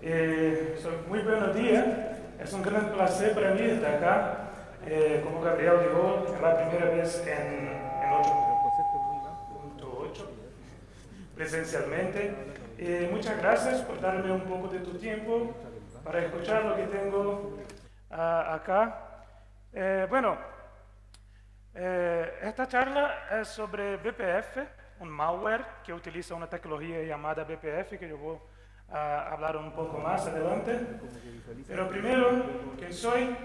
Muy buenos días. Es un gran placer para mí estar acá. Como Gabriel dijo, es la primera vez en 8.8 presencialmente. Muchas gracias por darme un poco de tu tiempo para escuchar lo que tengo acá. Esta charla es sobre BPF, un malware que utiliza una tecnología llamada BPF, que yo voy a hablar un poco más adelante. Pero primero, ¿quién soy?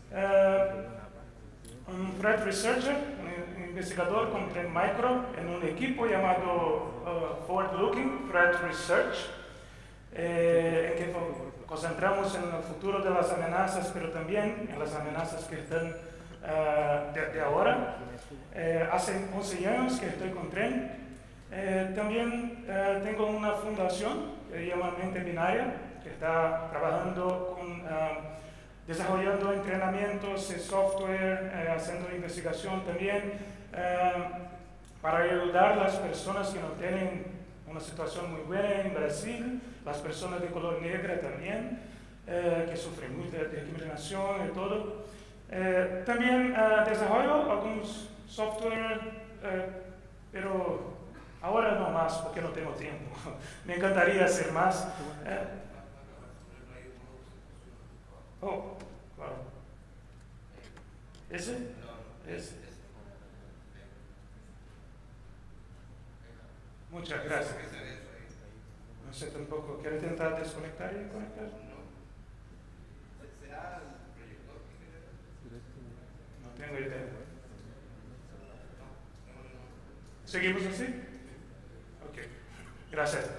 Un threat researcher, un investigador con Trend Micro en un equipo llamado Forward Looking Threat Research, en que concentramos en el futuro de las amenazas, pero también en las amenazas que están de ahora. Hace 11 años que estoy con Trend. También tengo una fundación que se llama Mente Binaria, que está trabajando con desarrollando entrenamientos de software, haciendo investigación también, para ayudar a las personas que no tienen una situación muy buena en Brasil, las personas de color negra también, que sufren mucho de discriminación y todo. También desarrollo algunos software, pero ahora no más porque no tengo tiempo. Me encantaría hacer más. Claro. ¿Ese? Ese. Muchas gracias. No sé tampoco. ¿Quiere intentar desconectar y conectar? No. ¿Será el proyector? No tengo idea. ¿Seguimos así? Ok. Gracias.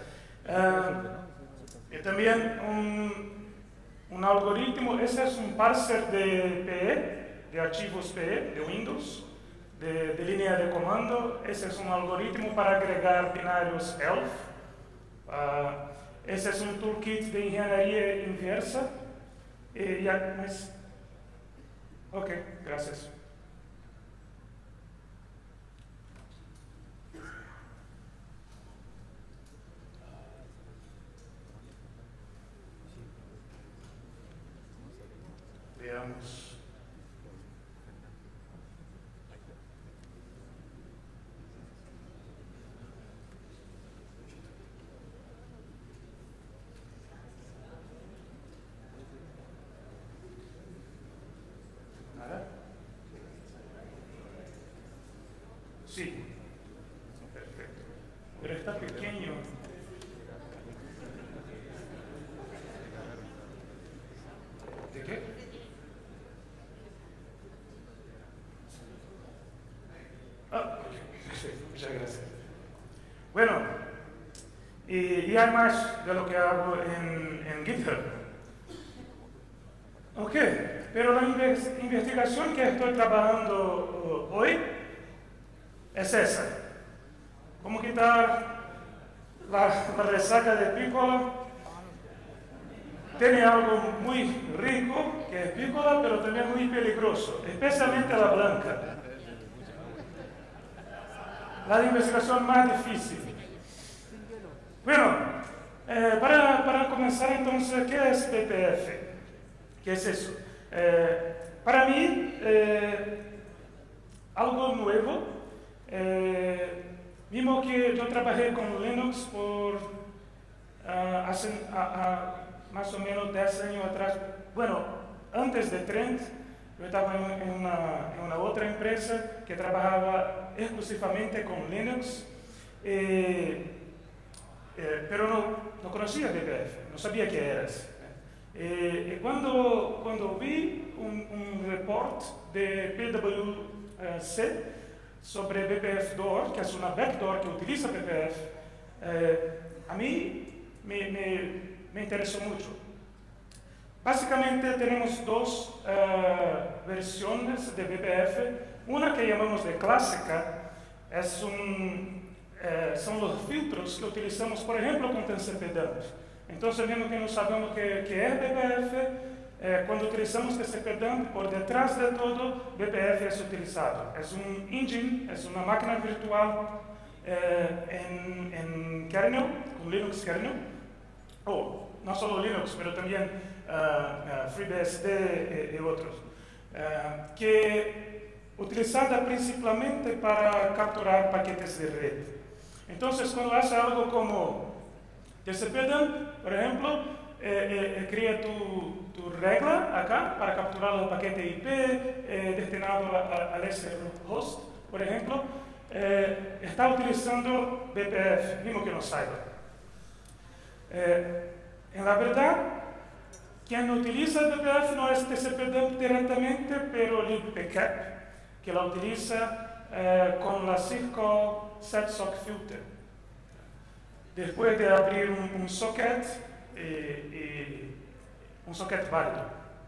Y también un algoritmo, ese es un parser de PE, de archivos PE, de Windows, de línea de comando. Ese es un algoritmo para agregar binarios ELF. Ese es un toolkit de ingeniería inversa. Ok, gracias. Veamos. ¿Nada? Sí. Perfecto. Pero está pequeño. ¿De qué? Sí, muchas gracias. Bueno, y hay más de lo que hago en GitHub. Ok, pero la investigación que estoy trabajando hoy es esa. Cómo quitar la resaca de Piccolo. Tiene algo muy rico, que es Piccolo, pero también muy peligroso, especialmente la blanca. La investigación más difícil. Bueno, para comenzar entonces, ¿qué es BPF? ¿Qué es eso? Para mí, algo nuevo, mismo que yo trabajé con Linux por hace más o menos 10 años atrás. Bueno, antes de Trend, yo estaba en una otra empresa que trabajaba exclusivamente con Linux, pero no conocía BPF, no sabía qué era. Cuando vi un report de PwC sobre BPF Door, que es una backdoor que utiliza BPF, a mí me interesó mucho. Básicamente tenemos dos versiones de BPF. Una que llamamos de clásica son los filtros que utilizamos, por ejemplo, con TCP/Dump. Entonces, mismo que no sabemos qué es BPF, cuando utilizamos TCP/Dump, por detrás de todo, BPF es utilizado. Es un engine, es una máquina virtual en kernel, con Linux kernel. no solo Linux, pero también FreeBSD y otros, que utilizada principalmente para capturar paquetes de red. Entonces, cuando hace algo como TCP/dump, por ejemplo, crea tu regla acá para capturar el paquete IP destinado al ese host, por ejemplo, está utilizando BPF, mismo que no saiba. En la verdad, quien utiliza el BPF no es TCP/dump directamente, pero libpcap, que la utiliza con la syscall setsock filter. Después de abrir un socket y un socket válido.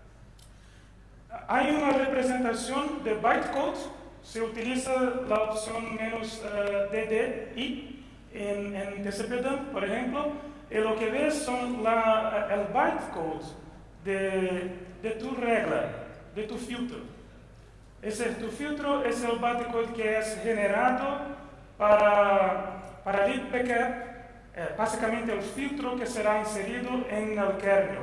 Hay una representación de bytecode, se utiliza la opción "-DDI en TCP/dump, por ejemplo, y lo que ves son el bytecode de tu regla, de tu filtro. Tu filtro es el bytecode que es generado para libpcap, básicamente el filtro que será inserido en el kernel.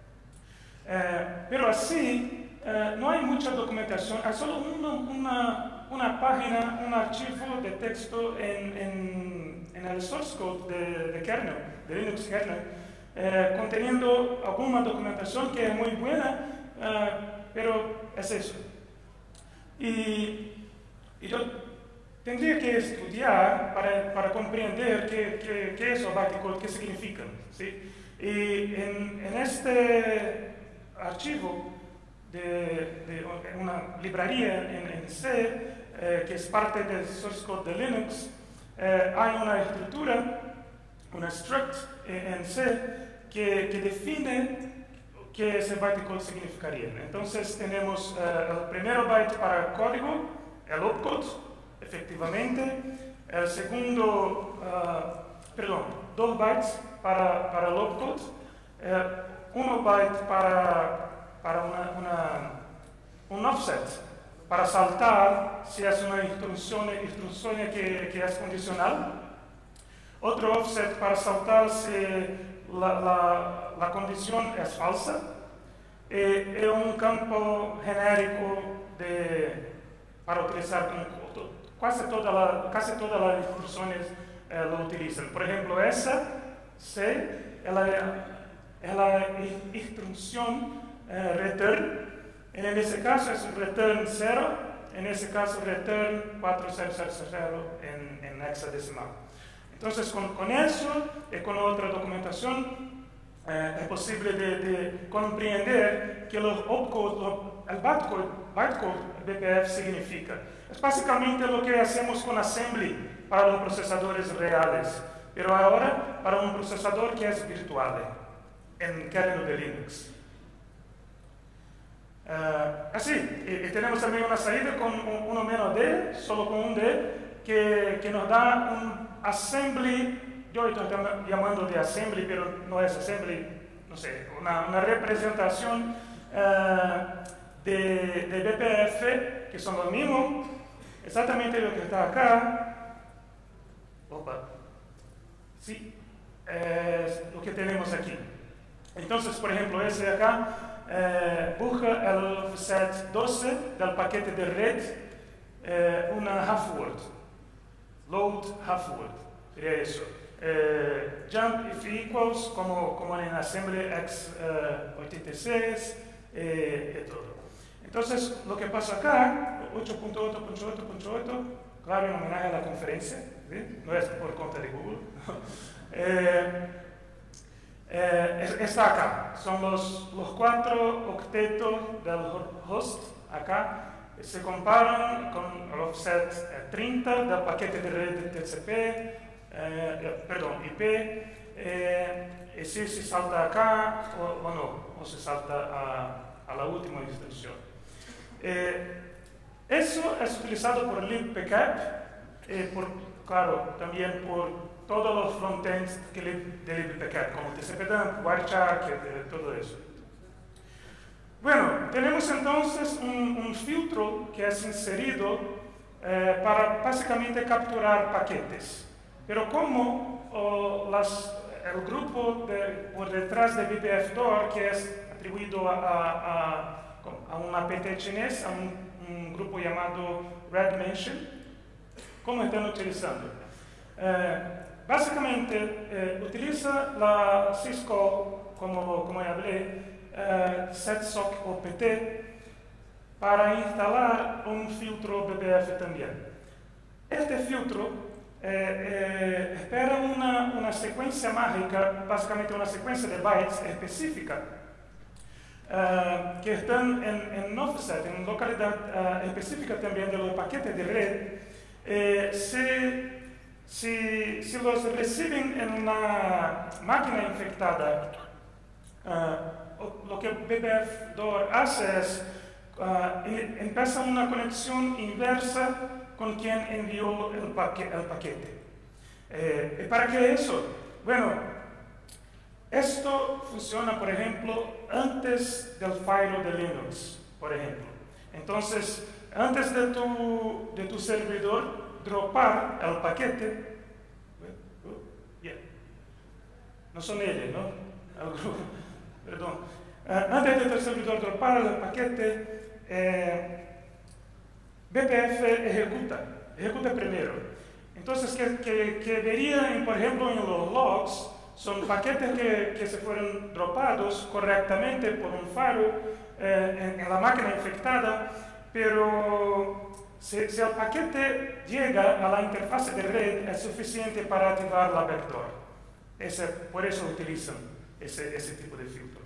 Pero así, no hay mucha documentación, hay solo una página, un archivo de texto en el source code de kernel, de Linux kernel, conteniendo alguna documentación que es muy buena, pero es eso. Y yo tendría que estudiar para comprender qué es el bytecode, qué significa, ¿sí? Y en este archivo de una librería en C, que es parte del source code de Linux, hay una estructura, una struct en C, que define qué ese bytecode significaría. Entonces tenemos el primer byte para código, el opcode, efectivamente, el segundo, 2 bytes para el opcode, 1 byte para un offset, para saltar si es una instrucción que es condicional, otro offset para saltar si la condición es falsa, y un campo genérico para utilizar casi todas las instrucciones lo utilizan. Por ejemplo, esa C es la instrucción return. En ese caso es return 0, en ese caso return 4000 en hexadecimal. Entonces, con eso y con otra documentación, es posible de comprender que el bytecode BPF significa. Es básicamente lo que hacemos con assembly para los procesadores reales, pero ahora para un procesador que es virtual, en kernel de Linux. Así, y tenemos también una salida con uno menos D, solo con un D, que nos da un assembly, yo estoy llamando de assembly, pero no es assembly, no sé, una representación de BPF, que son lo mismo, exactamente lo que está acá. Opa. Sí, es lo que tenemos aquí. Entonces, por ejemplo, ese de acá busca el offset 12 del paquete de red, una half word, load half word, sería eso. Jump if equals, como en assembly x86 y todo. Entonces, lo que pasa acá, 8.8.8.8, claro, en homenaje a la conferencia, ¿sí? No es por cuenta de Google. Está acá, son los 4 octetos del host acá, se comparan con el offset 30 del paquete de red de TCP, IP, y si se salta acá o no, o se salta a la última instrucción. Eso es utilizado por libpcap, claro, también por todos los frontends de libpcap, como TCP/dump, Wireshark, todo eso. Bueno, tenemos entonces un filtro que es inserido para básicamente capturar paquetes. Pero como el grupo por detrás de BPF-DOR, que es atribuido a un APT chinés, a un grupo llamado Red Mansion. ¿Cómo están utilizando? Básicamente utiliza la Cisco, como hablé, SetSock OPT, para instalar un filtro BPF también. Este filtro espera una secuencia mágica, básicamente una secuencia de bytes específica, que están en offset, en localidad específica también de los paquetes de red. Si los reciben en una máquina infectada, lo que BPF-DOR hace es empieza una conexión inversa con quien envió el paquete. ¿Para qué eso? Bueno, esto funciona, por ejemplo, antes del firewall de Linux, por ejemplo. Entonces, antes de tu servidor dropar el paquete, no son ellos, ¿no? Perdón. Antes de tu servidor dropar el paquete, BPF ejecuta primero. Entonces, que verían, por ejemplo, en los logs, son paquetes que se fueron dropados correctamente por un firewall en la máquina infectada, pero si el paquete llega a la interfaz de red, es suficiente para activar la backdoor. Por eso utilizan ese tipo de filtro.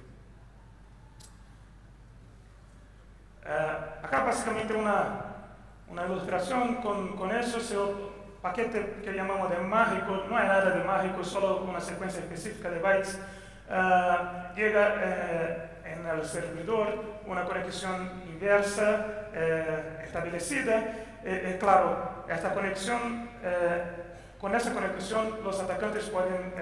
Acá básicamente una ilustración con eso. Si el paquete que llamamos de mágico, no hay nada de mágico, solo una secuencia específica de bytes, llega en el servidor, una conexión inversa establecida. Claro, esta conexión, con esa conexión los atacantes pueden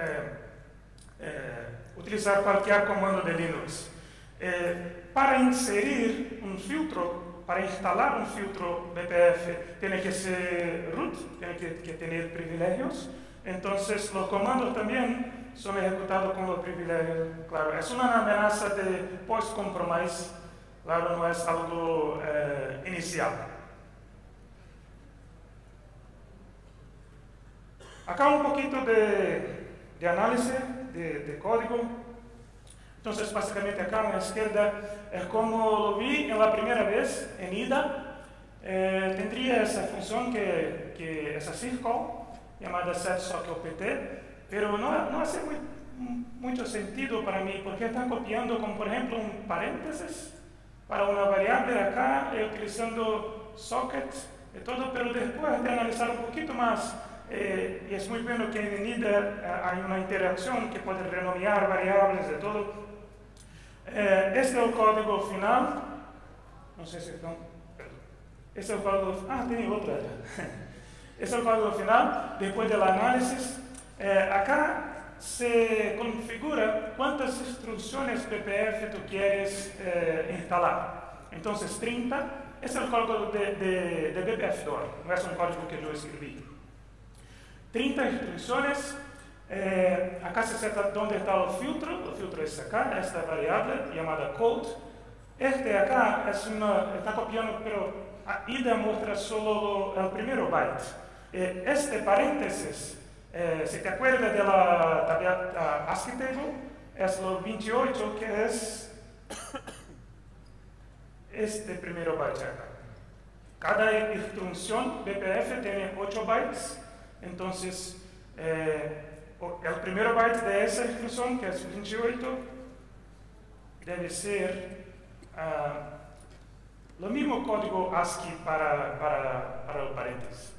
utilizar cualquier comando de Linux. Para inserir un filtro, para instalar un filtro BPF, tiene que ser root, tiene que tener privilegios. Entonces, los comandos también son ejecutados con los privilegios. Claro, es una amenaza de post-compromise, claro, no es algo inicial. Acá un poquito de análisis de código. Entonces, básicamente acá a la izquierda es como lo vi en la primera vez en IDA. Tendría esa función que es así, llamada setSock OPT, pero no hace mucho sentido para mí, porque están copiando como por ejemplo un paréntesis para una variable acá, utilizando socket y todo, pero después de analizar un poquito más, y es muy bueno que en IDA hay una interacción que puede renomar variables de todo. Este es el código final. No sé si están. Perdón. Este es el código. Tiene otra. Este es el código final. Después del análisis, acá se configura cuántas instrucciones BPF tú quieres instalar. Entonces, 30 es el código de BPF-DOR. No es un código que yo escribí. 30 instrucciones. Acá se seta dónde está el filtro es acá, esta variable llamada code. Este acá está copiando, pero IDA muestra solo el primero byte. Este paréntesis, si te acuerdas de la tabla ASCII table, es lo 28, que es este primero byte acá. Cada instrucción BPF tiene 8 bytes, entonces el primer byte de esa instrucción, que es 28, debe ser lo mismo código ASCII para el paréntesis.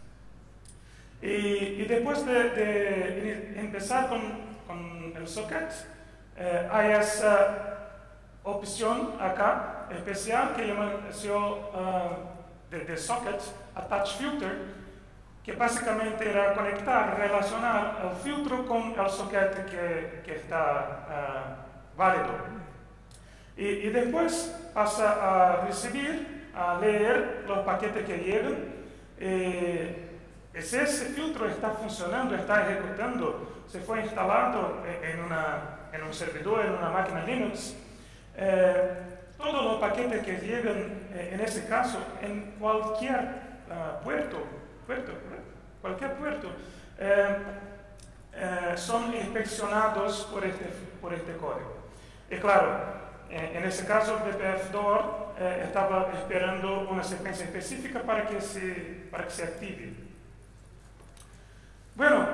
Y después de empezar con el socket, hay esa opción acá especial que llaman de socket attach filter, que básicamente era conectar, relacionar el filtro con el socket que está válido. Y después pasa a recibir, a leer los paquetes que llegan. Si ese filtro está funcionando, está ejecutando, se fue instalado en un servidor, en una máquina Linux, todos los paquetes que llegan, en ese caso, en cualquier cualquier puerto, son inspeccionados por este código. Y claro, en ese caso, BPF-DOR estaba esperando una secuencia específica para que se active. Bueno,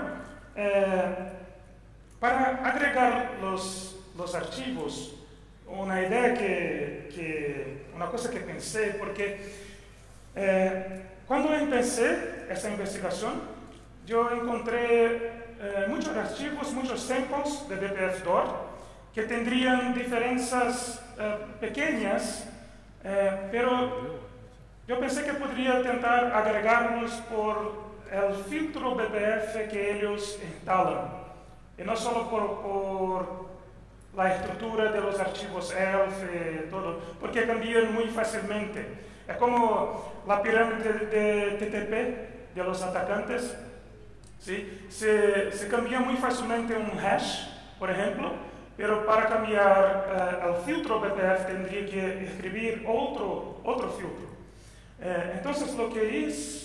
para agregar los archivos, una idea una cosa que pensé, porque cuando empecé esta investigación, yo encontré muchos archivos, muchos samples de BPF-DOR que tendrían diferencias pequeñas, pero yo pensé que podría intentar agregarlos por el filtro BPF que ellos instalan, y no solo por la estructura de los archivos ELF y todo, porque cambian muy fácilmente. Es como la pirámide de TTP de los atacantes, ¿sí? Se cambia muy fácilmente un hash, por ejemplo, pero para cambiar el filtro BPF tendría que escribir otro filtro. Entonces lo que hice,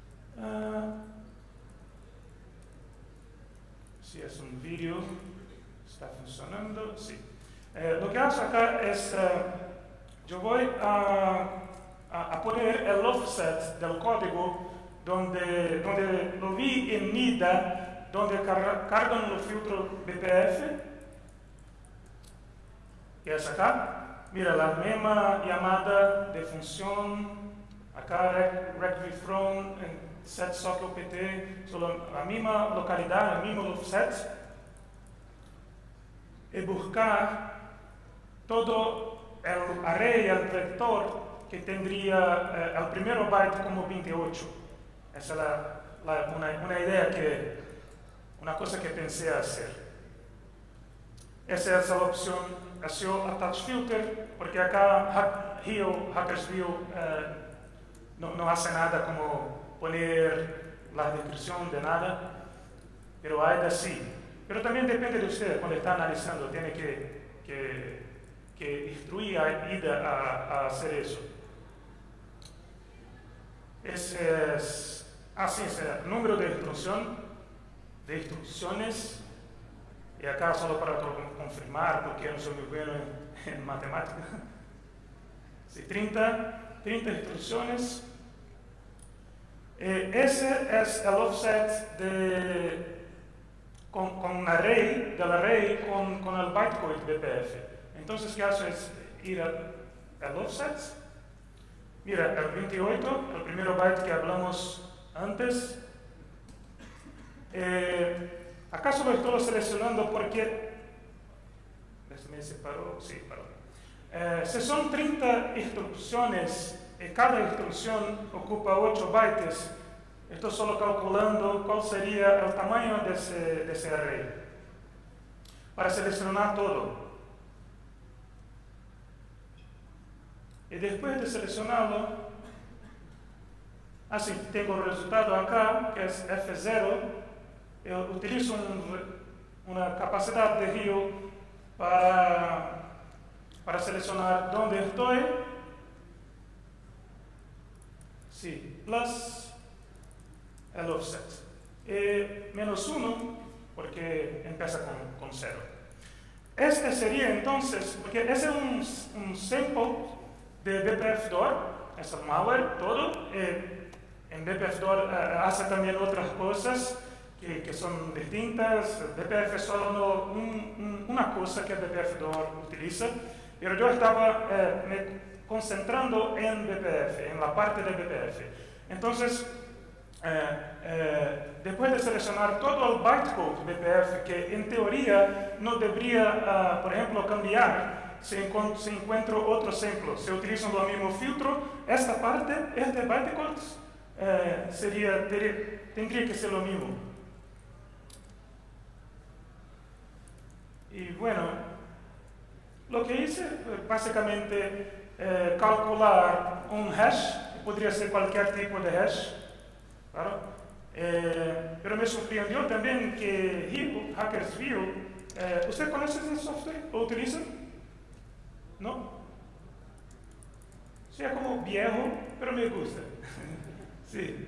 si es un vídeo, está funcionando, sí. Lo que hago acá es, yo voy a poner el offset del código donde lo vi en NIDA, donde cargan los filtros BPF, que es acá. Mira, la misma llamada de función, acá rectfront, set socket pt, solo la misma localidad, el mismo offset, y buscar todo el array, el vector que tendría el primer byte como 28. Esa es una idea una cosa que pensé hacer. Esa es la opción, attach filter, porque acá Hackersview no hace nada como poner la descripción de nada, pero AIDA sí. Pero también depende de usted, cuando está analizando, tiene que instruir a AIDA a hacer eso. Ese es el número de instrucciones, y acá solo para confirmar, porque no soy muy bueno en matemática. Sí, 30 instrucciones. Ese es el offset con un array, del array con el bytecode BPF. Entonces, ¿qué hace? Es ir al offset. Mira, el 28, el primer byte que hablamos antes. Acá solo estoy seleccionando porque... ¿Me separó? Sí, paró. Si son 30 instrucciones y cada instrucción ocupa 8 bytes, estoy solo calculando cuál sería el tamaño de ese array para seleccionar todo. Y después de seleccionarlo, así tengo el resultado acá, que es F0. Yo utilizo una capacidad de río para seleccionar dónde estoy. Sí, plus el offset. Menos 1, porque empieza con 0. Este sería entonces, porque ese es un sample de BPF-DOR, es el malware, todo. En BPF-DOR hace también otras cosas que son distintas. BPF es solo una cosa que BPF-DOR utiliza, pero yo estaba me concentrando en BPF, en la parte de BPF. Entonces, después de seleccionar todo el bytecode BPF, que en teoría no debería, por ejemplo, cambiar si encuentro otro ejemplo, si utilizan el mismo filtro, esta parte, este bytecode, tendría que ser lo mismo. Y bueno, lo que hice, básicamente, calcular un hash, podría ser cualquier tipo de hash, claro. Pero me sorprendió también que Hill, Hackersville, ¿usted conoce ese software? ¿Lo utiliza? ¿No? Sí, es como viejo, pero me gusta. Sí.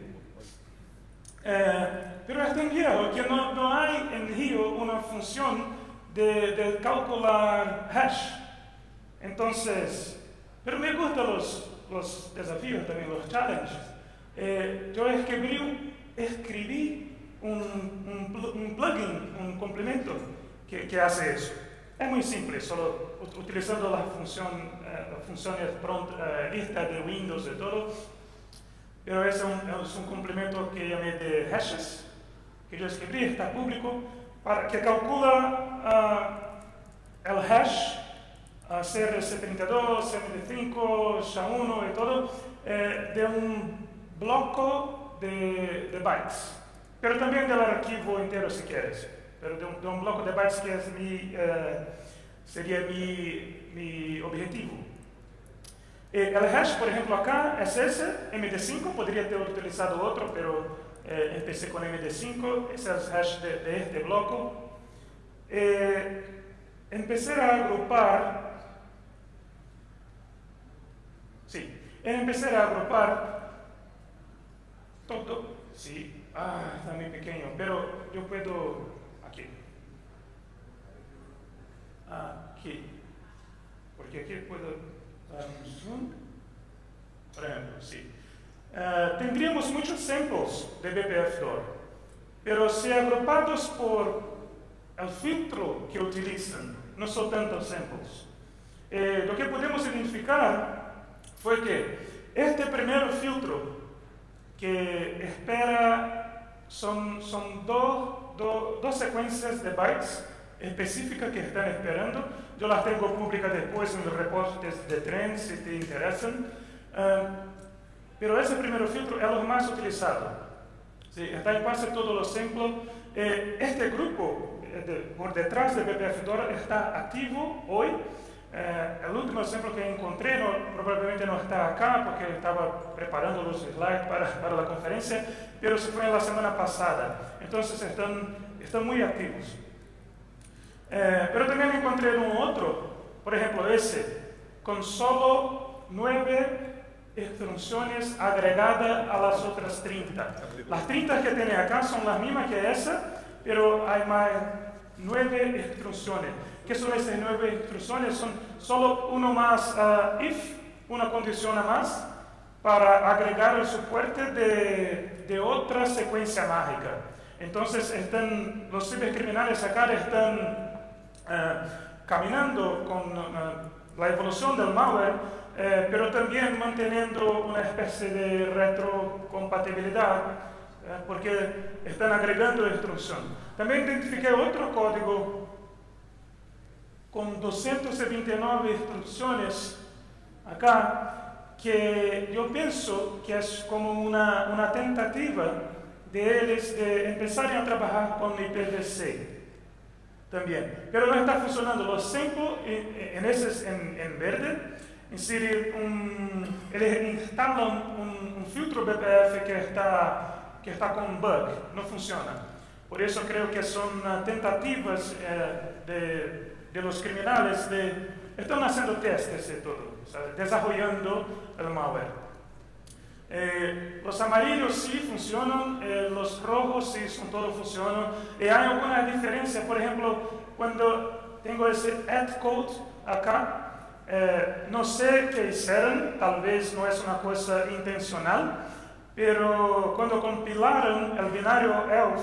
Pero es tan viejo que no hay en Hill una función de calcular hash. Entonces, pero me gustan los desafíos también, los challenges. Yo escribí un plugin, un complemento que hace eso. Es muy simple, solo utilizando las funciones listas de Windows y todo. Pero es un complemento que llamé de hashes, que yo escribí, está público, que calcula el hash CR72, CR5, SHA-1 y todo, de un bloque de bytes. Pero también del archivo entero si quieres. Pero de un bloque de bytes que sería mi objetivo. El hash, por ejemplo, acá es ese, MD5, podría ter utilizado otro, pero empecé con MD5, ese es el hash de este bloque. Empecé a agrupar todo. Sí, está muy pequeño, pero yo puedo aquí, porque aquí puedo dar un zoom, por ejemplo, sí. Tendríamos muchos samples de BPF-DOR, pero si agrupados por el filtro que utilizan, no son tantos samples. Lo que podemos identificar fue que este primer filtro que espera son dos secuencias de bytes específicas que están esperando. Yo las tengo públicas después en los reportes de trends si te interesan. Pero ese primer filtro es el más utilizado. Sí, está en base a todos los samples. Este grupo por detrás de BPF-DOR está activo hoy. El último ejemplo que encontré probablemente no está acá porque estaba preparando los slides para la conferencia, pero se fue en la semana pasada. Entonces están muy activos. Pero también encontré un otro, por ejemplo ese, con solo 9 instrucciones agregadas a las otras 30. Las 30 que tiene acá son las mismas que esa, pero hay más 9 instrucciones. ¿Qué son esas 9 instrucciones? Son solo uno más if, una condición más, para agregar el soporte de otra secuencia mágica. Entonces los cibercriminales acá están caminando con la evolución del malware, pero también manteniendo una especie de retrocompatibilidad, porque están agregando instrucción. También identifiqué otro código con 229 instrucciones acá, que yo pienso que es como una tentativa de ellos de empezar a trabajar con IPv6 también. Pero no está funcionando. Los samples en verde, es decir, ellos instalan un filtro BPF que está con bug, no funciona. Por eso creo que son tentativas de los criminales están haciendo testes y todo, ¿sabes? Desarrollando el malware. Los amarillos sí funcionan, los rojos sí todos funcionan. Y hay alguna diferencia, por ejemplo, cuando tengo ese add code acá, no sé qué hicieron, tal vez no es una cosa intencional, pero cuando compilaron el binario ELF,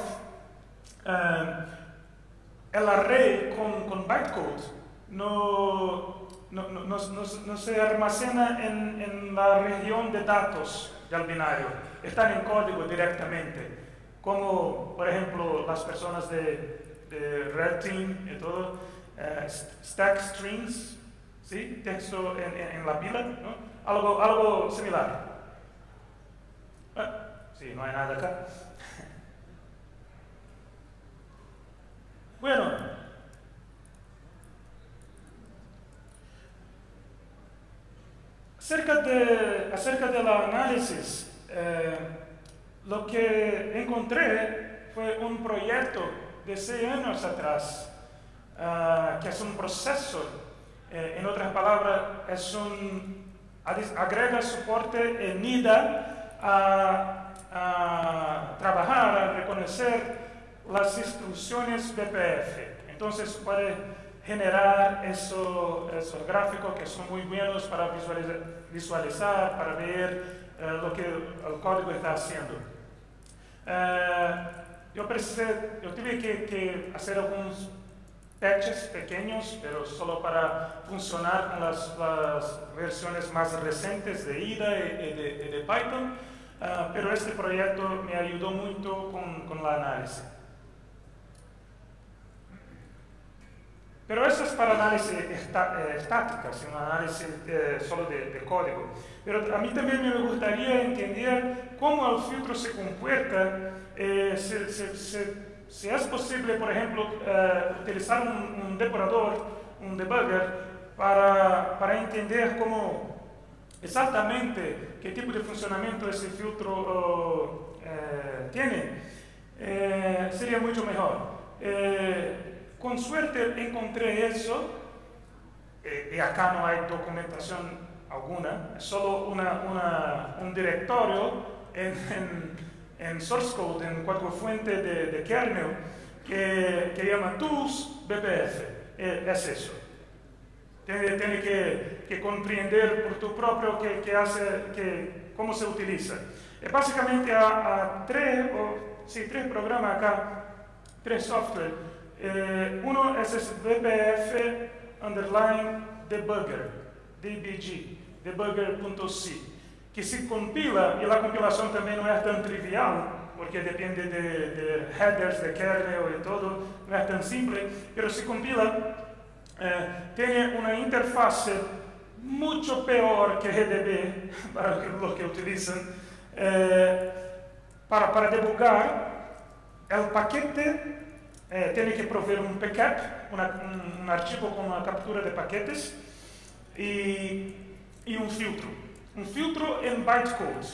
el array con bytecode no se almacena en la región de datos del binario, están en código directamente, como por ejemplo las personas de Red Team y todo, stack strings, ¿sí? Texto en la pila, ¿no? Algo similar. Sí, no hay nada acá. Bueno, acerca del análisis, lo que encontré fue un proyecto de 6 años atrás, que es un proceso, en otras palabras, agrega soporte en NIDA a trabajar, a reconocer las instrucciones BPF. Entonces puede generar esos gráficos que son muy buenos para visualizar, para ver lo que el código está haciendo. Yo tuve que hacer algunos patches pequeños, pero solo para funcionar con las versiones más recientes de IDA y de Python, pero este proyecto me ayudó mucho con la análisis. Pero eso es para análisis estática, un análisis solo de código. Pero a mí también me gustaría entender cómo el filtro se comporta, si es posible, por ejemplo, utilizar un depurador, un debugger, para entender cómo exactamente qué tipo de funcionamiento ese filtro tiene, sería mucho mejor. Con suerte encontré eso, y acá no hay documentación alguna, es solo un directorio en source code, en código fuente de kernel, que llama tools BPF. Es eso. Tiene que comprender por tu propio cómo se utiliza. Básicamente hay tres programas acá, 3 software. Uno es BPF underline debugger, DBG, debugger.c, que se compila, y la compilación también no es tan trivial, porque depende de headers de kernel y todo, no es tan simple, pero se compila, tiene una interfaz mucho peor que GDB, para los que utilizan, para debugar el paquete. Tiene que proveer un backup, un archivo con una captura de paquetes y un filtro. Un filtro en bytecode.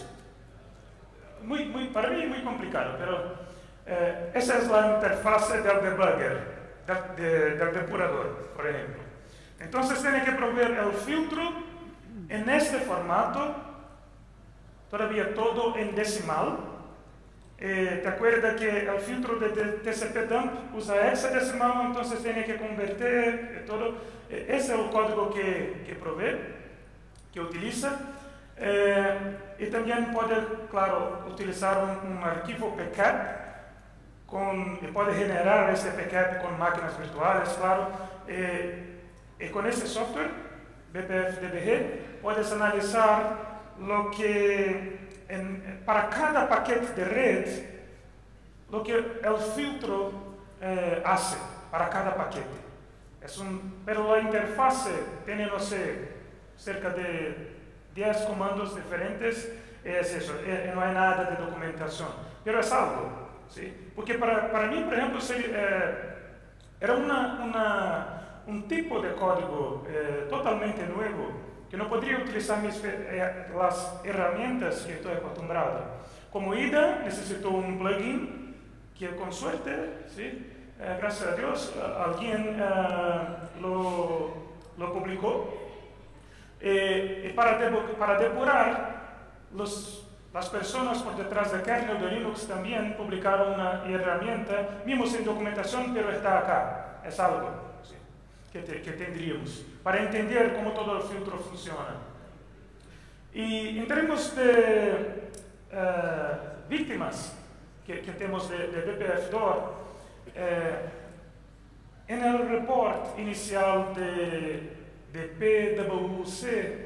Para mí muy complicado, pero esa es la interfaz del debugger, del depurador, por ejemplo. Entonces tiene que proveer el filtro en este formato, todavía todo en decimal. ¿Te acuerdas que el filtro de TCP-dump usa hexadecimal? Entonces tiene que convertir todo. Ese es el código que provee, que utiliza. Y también puede, claro, utilizar un archivo PCAP, puede generar ese PCAP con máquinas virtuales, claro. Y con ese software, BPF-DBG, puedes analizar lo que para cada paquete de red, lo que el filtro hace para cada paquete. Pero la interfaz tiene, no sé, cerca de 10 comandos diferentes, es eso, no hay nada de documentación, pero es algo, ¿sí? Porque para mí, por ejemplo, era un tipo de código totalmente nuevo, que no podría utilizar las herramientas que estoy acostumbrado. Como IDA, necesito un plugin que con suerte, ¿sí? Gracias a Dios, alguien lo publicó. Y para depurar, las personas por detrás del kernel de Linux también publicaron una herramienta, mismo sin documentación, pero está acá, es algo, ¿sí? que tendríamos, para entender cómo todo el filtro funciona. Y en términos de víctimas que tenemos de BPF-DOR, en el report inicial de PwC,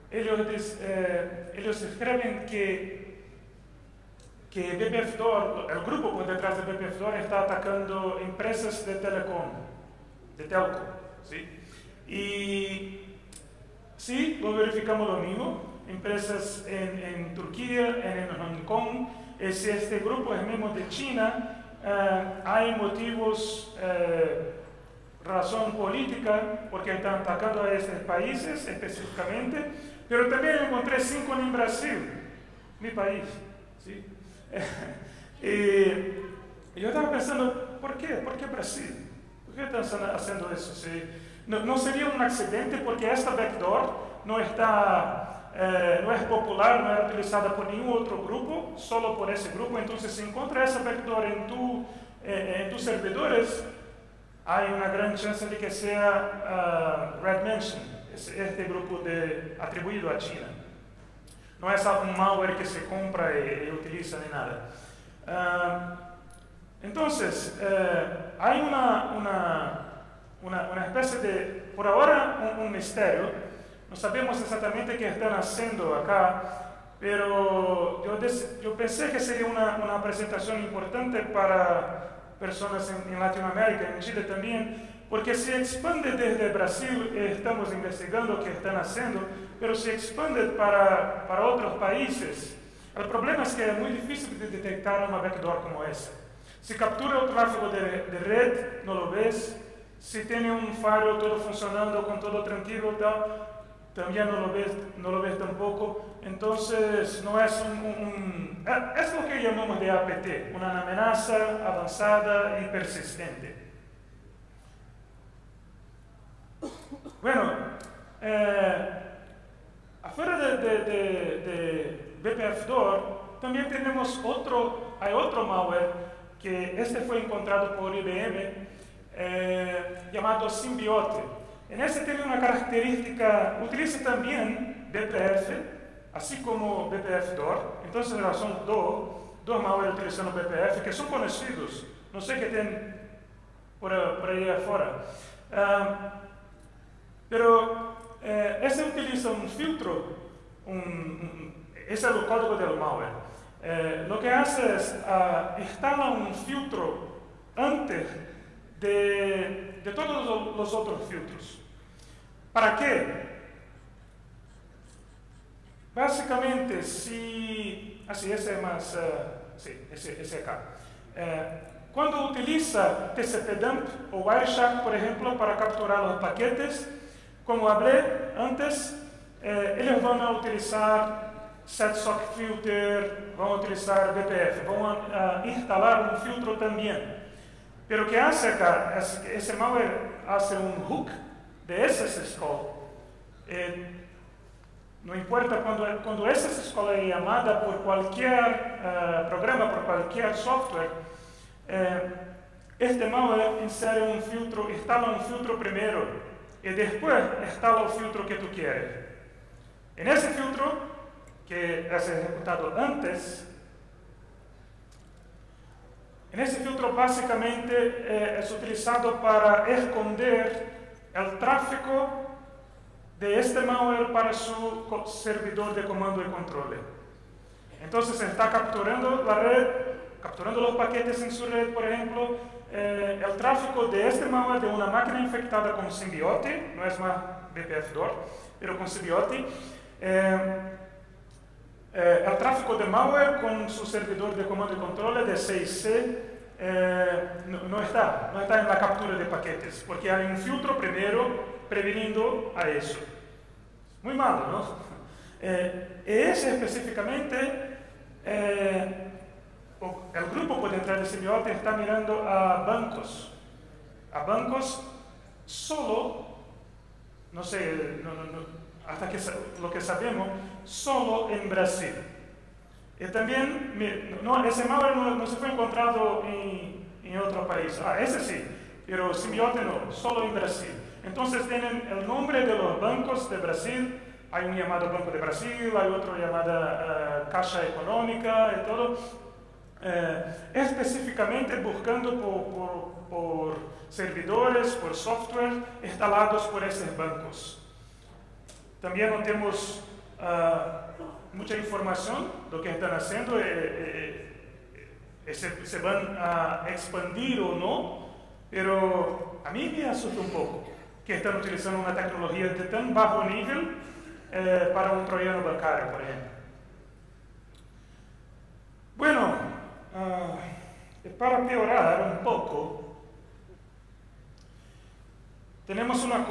ellos escriben que BPF-DOR, el grupo por detrás de BPF-DOR está atacando empresas de telco, ¿sí? Y sí, lo verificamos lo mismo, empresas en Turquía, en Hong Kong. Si este grupo es mismo de China, hay motivos, razón política, porque están atacando a estos países específicamente, pero también encontré 5 en Brasil, mi país, ¿sí? Y yo estaba pensando, ¿por qué? ¿Por qué Brasil? ¿Por qué están haciendo eso? ¿Sí? No sería un accidente porque esta backdoor no es popular, no es utilizada por ningún otro grupo, solo por ese grupo. Entonces, si encuentra esa backdoor en tus servidores, hay una gran chance de que sea Red Mansion, este grupo atribuido a China. No es un malware que se compra y utiliza ni nada. Entonces, hay una especie de, por ahora, un misterio. No sabemos exactamente qué están haciendo acá, pero yo pensé que sería una presentación importante para personas en Latinoamérica, en Chile también, porque se expande desde Brasil, estamos investigando qué están haciendo, pero se expande para otros países. El problema es que es muy difícil de detectar una backdoor como esa. Si captura el tráfico de red, no lo ves. Si tiene un firewall todo funcionando, con todo tranquilo, también no lo ves tampoco. Entonces, no es es lo que llamamos de APT, una amenaza avanzada y persistente. Bueno, afuera de BPF-Door, también tenemos hay otro malware que fue encontrado por IBM, llamado Symbiote. En ese tiene una característica, utiliza también BPF, así como BPF-Door. Entonces son dos malware utilizando BPF que son conocidos. No sé qué tienen por ahí afuera. Pero ese utiliza un filtro, ese es el código del malware. Lo que hace es instala un filtro antes de todos los otros filtros. ¿Para qué? Básicamente, ese es más, ese acá. Cuando utiliza TCP-Dump o Wireshark, por ejemplo, para capturar los paquetes, como hablé antes, ellos van a utilizar setsock filter, van a utilizar BPF, van a instalar un filtro también. Pero ¿qué hace acá? Ese malware hace un hook de SSScall. No importa cuando SSScall es llamada por cualquier programa, por cualquier software, este malware insere un filtro, instala un filtro primero y después instala el filtro que tú quieres. En ese filtro, que es ejecutado antes, básicamente es utilizado para esconder el tráfico de este malware para su servidor de comando y control. Entonces está capturando la red, capturando los paquetes en su red, por ejemplo, el tráfico de este malware de una máquina infectada con Symbiote, no es más BPF-Door, pero con Symbiote. El tráfico de malware con su servidor de comando y control de 6C no está en la captura de paquetes, porque hay un filtro primero preveniendo a eso. Muy malo, ¿no? Ese específicamente, el grupo por detrás de Symbiote está mirando a bancos solo, no sé, hasta que lo que sabemos, solo en Brasil. Y también, ese malware no se fue encontrado en otro país. Ese sí, pero Symbiote no, solo en Brasil. Entonces tienen el nombre de los bancos de Brasil. Hay un llamado Banco de Brasil, hay otro llamado Caixa Econômica y todo. Específicamente buscando por servidores, por software instalados por esos bancos. También no tenemos mucha información de lo que están haciendo, se van a expandir o no, pero a mí me asusta un poco que están utilizando una tecnología de tan bajo nivel para un troyano bancario, por ejemplo. Bueno, para empeorar un poco, tenemos una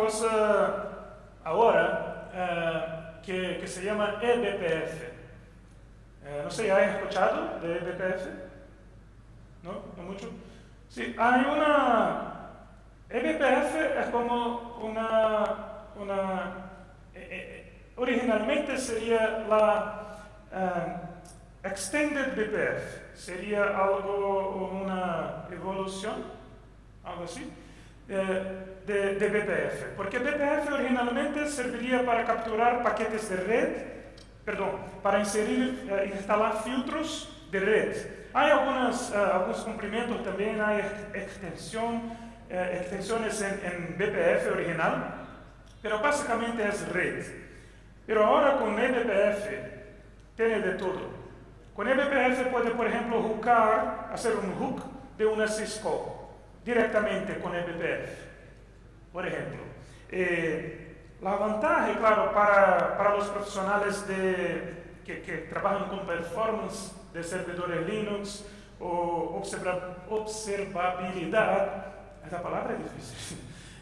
cosa ahora que se llama eBPF. No sé, ¿han escuchado de eBPF? ¿No? ¿No mucho? Sí, hay una... eBPF es como originalmente sería la Extended BPF, sería algo, una evolución, algo así, de BPF. Porque BPF originalmente serviría para capturar paquetes de red, para instalar filtros de red. Hay algunos cumplimientos también, hay extensiones en BPF original, pero básicamente es red. Pero ahora con eBPF tiene de todo. Con eBPF puede, por ejemplo, hacer un hook de una Cisco directamente con eBPF, por ejemplo. La ventaja, claro, para los profesionales que trabajan con performance de servidores Linux o observabilidad, esa palabra es difícil.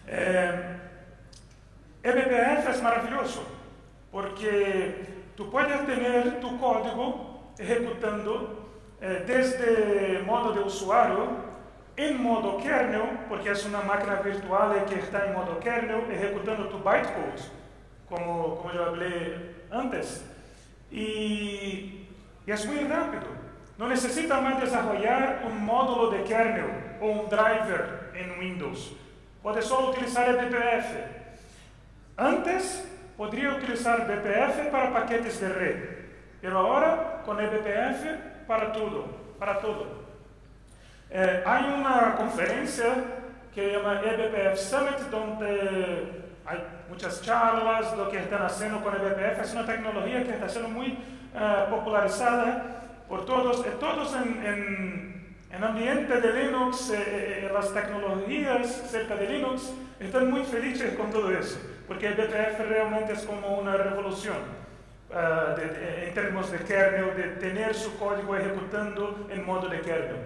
eBPF es maravilloso porque tú puedes tener tu código ejecutando desde modo de usuario en modo kernel, porque es una máquina virtual que está en modo kernel, ejecutando tu bytecode, como yo hablé antes. Y es muy rápido. No necesita más desarrollar un módulo de kernel o un driver en Windows. Puede solo utilizar eBPF. Antes podría utilizar BPF para paquetes de red, pero ahora con eBPF para todo. Hay una conferencia que se llama eBPF Summit, donde hay muchas charlas de lo que están haciendo con eBPF. Es una tecnología que está siendo muy popularizada por todos. Todos en ambiente de Linux, las tecnologías cerca de Linux, están muy felices con todo eso, porque eBPF realmente es como una revolución en términos de kernel, de tener su código ejecutando en modo de kernel.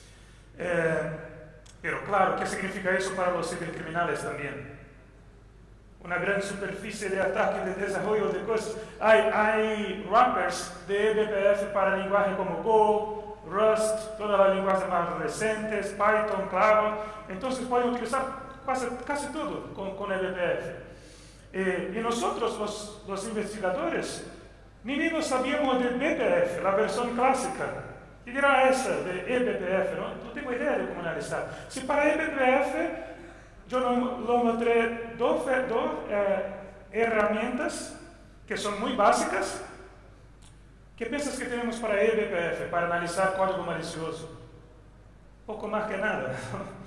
Pero claro, ¿qué significa eso para los cibercriminales también? Una gran superficie de ataque, de desarrollo de cosas. Hay wrappers de eBPF para lenguaje como Go, Rust, todas las lenguajes más recientes, Python, claro. Entonces pueden utilizar casi todo con eBPF. Y nosotros, los investigadores, ni mismo sabíamos de BPF, la versión clásica. ¿Qué dirá esa de eBPF? No tengo idea de cómo analizar. Si para eBPF yo lo mostré dos herramientas que son muy básicas. ¿Qué piensas que tenemos para eBPF, para analizar código malicioso? Poco más que nada.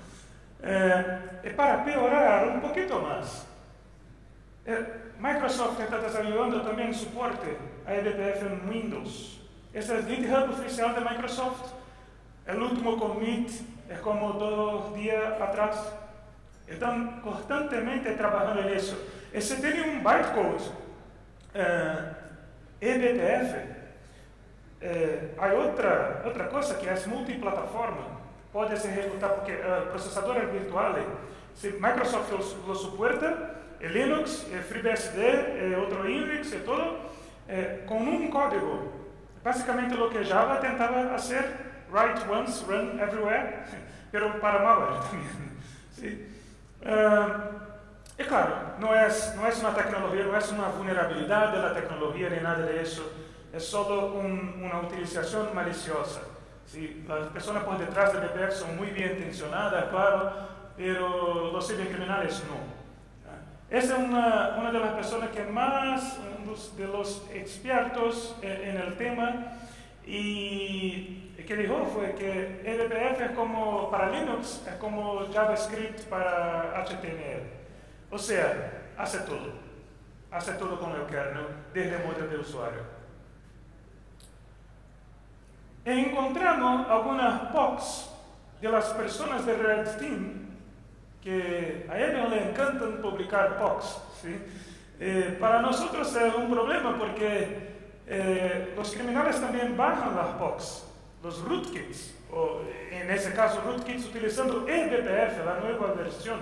Para piorar un poquito más, Microsoft está desarrollando también soporte a eBPF en Windows. Ese es el GitHub oficial de Microsoft. El último commit es como 2 días atrás. Están constantemente trabajando en eso. Ese tiene un bytecode eBPF. Hay otra cosa que es multiplataforma. Puedes ejecutar, porque procesadores virtuales, si Microsoft lo soporta, el Linux, el FreeBSD, otro Unix y todo, con un código. Básicamente lo que Java tentaba hacer, write once, run everywhere, pero para malware también. ¿Sí? Y claro, no es una tecnología, no es una vulnerabilidad de la tecnología ni nada de eso, es solo una utilización maliciosa. ¿Sí? Las personas por detrás de BPF son muy bien intencionadas, claro, pero los cibercriminales no. Esa es una de las personas que más, de los expertos en el tema, y que dijo fue que eBPF es como para Linux, es como JavaScript para HTML. O sea, hace todo con el kernel desde el modo de usuario. Encontramos algunas POCs de las personas de Red Team, que a ellos les encantan publicar POCs. ¿Sí? Para nosotros es un problema porque los criminales también bajan las POCs, los rootkits, o en ese caso rootkits utilizando eBPF, la nueva versión,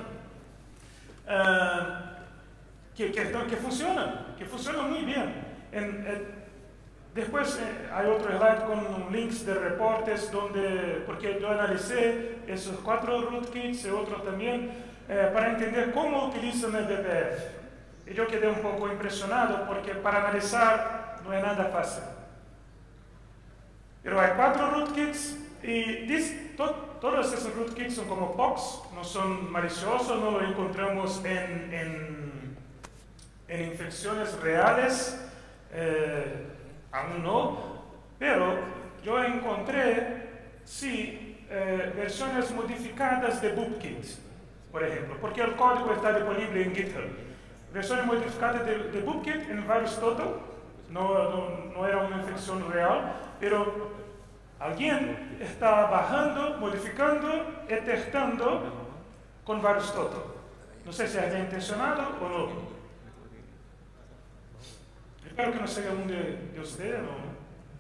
que funcionan muy bien. Después hay otro slide con links de reportes porque yo analicé esos 4 rootkits y otros también para entender cómo utilizan el BPF. Y yo quedé un poco impresionado porque para analizar no es nada fácil. Pero hay 4 rootkits y todos esos rootkits son como POCs, no son maliciosos, no lo encontramos en infecciones reales, aún no, pero yo encontré, sí, versiones modificadas de BoopKit, por ejemplo, porque el código está disponible en GitHub. Versiones modificadas de BoopKit en VirusTotal, no era una infección real, pero alguien está bajando, modificando y testando con VirusTotal. No sé si es intencionado o no. Espero que no sea uno de ustedes, ¿no?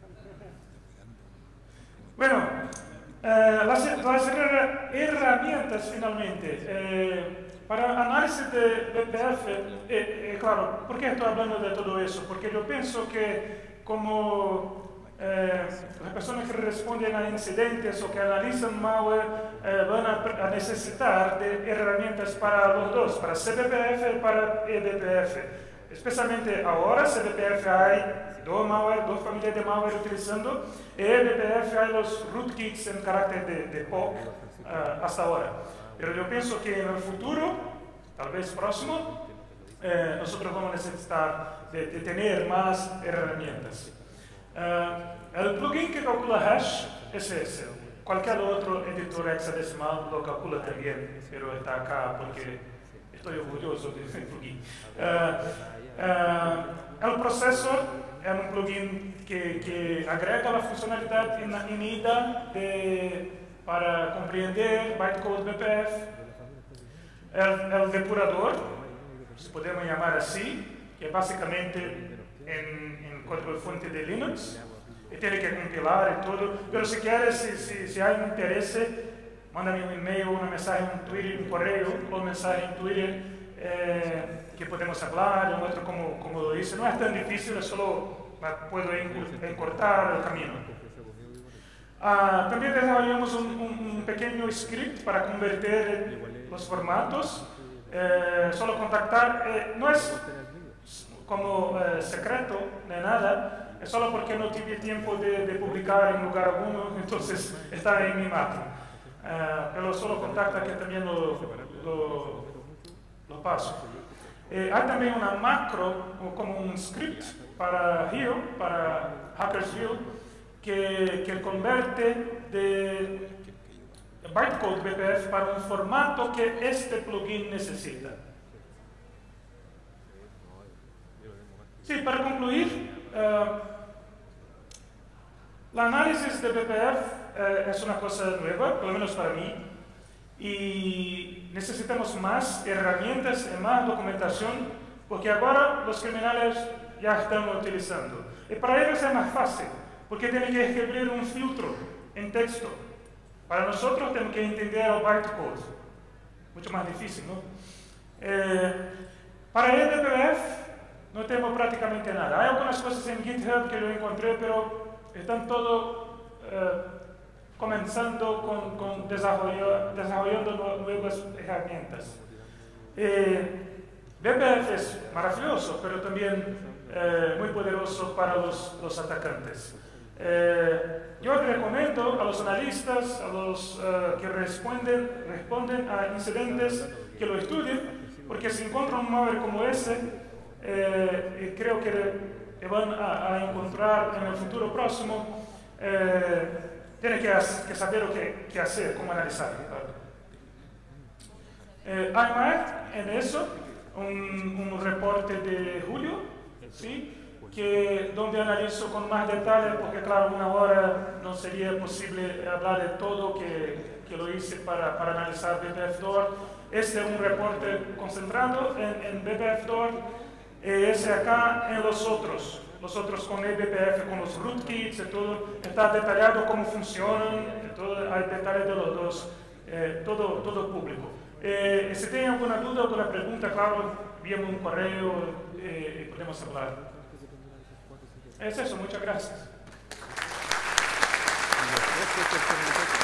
Bueno, las herramientas finalmente. Para análisis de BPF, claro, ¿por qué estoy hablando de todo eso? Porque yo pienso que como las personas que responden a incidentes o que analizan malware van a necesitar de herramientas para los dos, para CBPF y para eBPF. Especialmente ahora, CBPF hay dos familias de malware utilizando, y eBPF hay los rootkits en carácter de POC hasta ahora. Pero yo pienso que en el futuro, tal vez próximo, nosotros vamos a necesitar de tener más herramientas. El plugin que calcula hash es ese. Cualquier otro editor hexadecimal lo calcula también, pero está acá porque estoy orgulloso de ese plugin. El processor es un plugin que agrega la funcionalidad inida para comprender bytecode BPF. El depurador, si podemos llamar así, que es básicamente en código de fuente de Linux, y tiene que compilar y todo. Pero si quieres, si hay un interés, mándame un email, una mensaje en Twitter, un correo o un mensaje en Twitter que podemos hablar, otro como lo dice. No es tan difícil, solo puedo encurtar el camino. También desarrollamos un pequeño script para convertir los formatos. Solo contactar, no es como secreto ni nada, es solo porque no tuve tiempo de publicar en lugar alguno, entonces está en mi máquina. Pero solo contacta que también lo paso. Hay también una macro, como un script para Hio, para HackersView, que convierte de bytecode BPF para un formato que este plugin necesita. Sí, para concluir, el análisis de BPF es una cosa nueva, por lo menos para mí, y necesitamos más herramientas y más documentación, porque ahora los criminales ya están utilizando. Y para ellos es más fácil, porque tienen que escribir un filtro en texto. Para nosotros tenemos que entender el bytecode, mucho más difícil, ¿no? Para el BPF no tenemos prácticamente nada. Hay algunas cosas en GitHub que lo encontré, pero están todo comenzando con desarrollando nuevas herramientas. BPF es maravilloso, pero también muy poderoso para los atacantes. Yo recomiendo a los analistas, a los que responden a incidentes, que lo estudien, porque si encuentran un malware como ese, creo que van a encontrar en el futuro próximo, tienen que saber qué hacer, cómo analizar. Hay más en eso, un reporte de julio, ¿sí? Donde analizo con más detalle, porque claro, una hora no sería posible hablar de todo que lo hice para analizar BPF-DOR. Este es un reporte concentrado en BPF-DOR, ese acá en los otros con eBPF, con los rootkits y todo, está detallado cómo funcionan, hay detalles de los dos, todo público. Si tienen alguna duda o alguna pregunta, claro, envíame un correo y podemos hablar. Es eso, muchas gracias. Gracias.